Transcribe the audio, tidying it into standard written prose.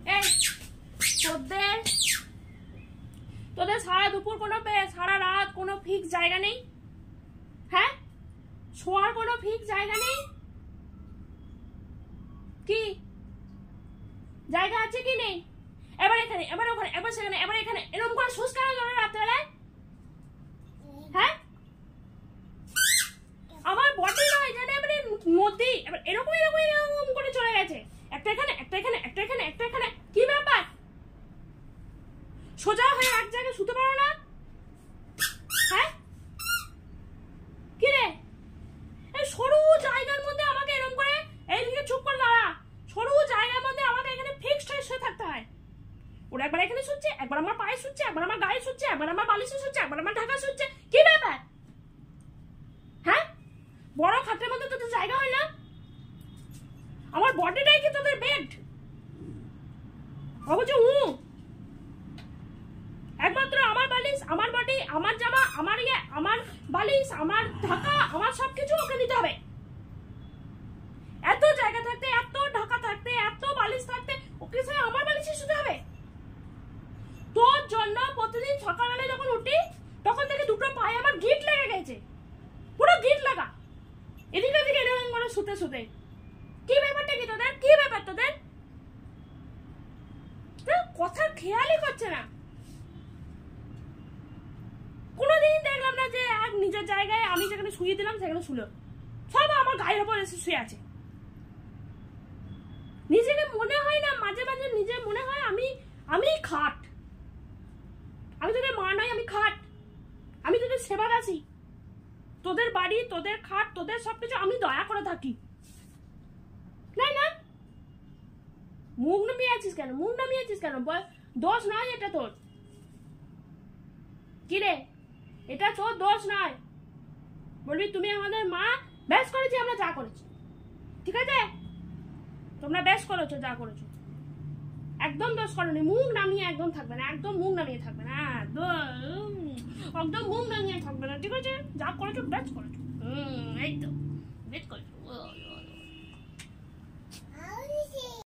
এই তোদের তোদের সারা দুপুর কোনো সারা রাত কোনো ফিক্স জায়গা নেই? হ্যাঁ, শোয়ার কোনো ফিক্স জায়গা নেই? কি জায়গা আছে কি নেই? এবার এখানে, এবার ওখানে, এবার সেখানে, এবার এখানে, এরকম করে শুস কেন ধরে রাত্রেবেলায়? হ্যাঁ, আমার বডি নয় জানে মানে মধ্যে এবার এরকম এরকম এরকম করে চলে গেছে, একটা এখানে একটা এখানে একটা এখানে একটা এখানে। কি ব্যাপার? সোজা হয়ে এক জায়গায় শুতে পারো না? হ্যাঁ, কি রে? এই সরু জায়গার মধ্যে আমাকে এরকম করে এইদিকে চুপ করে দাঁড়া। সরু জায়গার মধ্যে আমাকে এখানে ফিক্সড হয়ে শুয়ে থাকতে হয়। ওরা একবার এখানে শুচ্ছে, একবার আমার পায়ে শুচ্ছে, একবার আমার গায়ে শুচ্ছে, একবার আমার বালিশে শুচ্ছে, একবার আমার ঢাকা শুচ্ছে। কি ব্যাপার? হ্যাঁ, বড় খাটের মধ্যে তোদের জায়গা হয় না? আমার বডিটাই কি তোদের বেড? অবশ্য একমাত্র আমার বালিশ, আমার বডি, আমার জামা, আমার ইয়ে, আমার বালিশ, আমার ঢাকা, আমার সবকিছু ওকে দিতে হবে। এত জায়গা থাকতে, এত ঢাকা থাকতে, এত বালিশ থাকতে ওকে সে আমার বালিশে শুতে হবে? তোর জন্য প্রতিদিন সকালবেলা যখন উঠি তখন থেকে দুটো পায়ে আমার গিট লেগে গেছে, পুরো গিট লাগা, এদিকে এদিকে এরকম করে শুতে শুতে। কি ব্যাপারটা কি তোদের? কি ব্যাপার তোদের? কথার খেয়ালই করছে না। কোনোদিন দেখলাম না যে এক নিজের জায়গায় আমি যেখানে শুয়ে দিলাম সেখানে শুলো। সব আমার গায়ের উপর এসে শুয়ে আছে। নিজেকে মনে হয় না, মাঝে মাঝে নিজে মনে হয় আমি খাট। আমি তোদের মা নয়, আমি খাট। আমি তোদের সেবা দাসী। তোদের বাড়ি, তোদের খাট, তোদের সবকিছু আমি দয়া করে থাকি। না না, মুখ নামিয়ে আছিস কেন? মুখ নামিয়ে আছিস কেন? দোষ নয় এটা তোর। কি রে, এটা তোর দোষ নয়। বলবি তুমি আমাদের মা, বেশ করেছি আমরা যা করেছি। ঠিক আছে, তোমরা বেশ করেছো যা করেছো, একদম দোষ করোনি। মুখ নামিয়ে একদম থাকবে না, একদম মুখ নামিয়ে থাকবে না, একদম মুখ নামিয়ে থাকবে না। ঠিক আছে, যা করেছো বেশ করেছো। এই তো বেশ করেছো।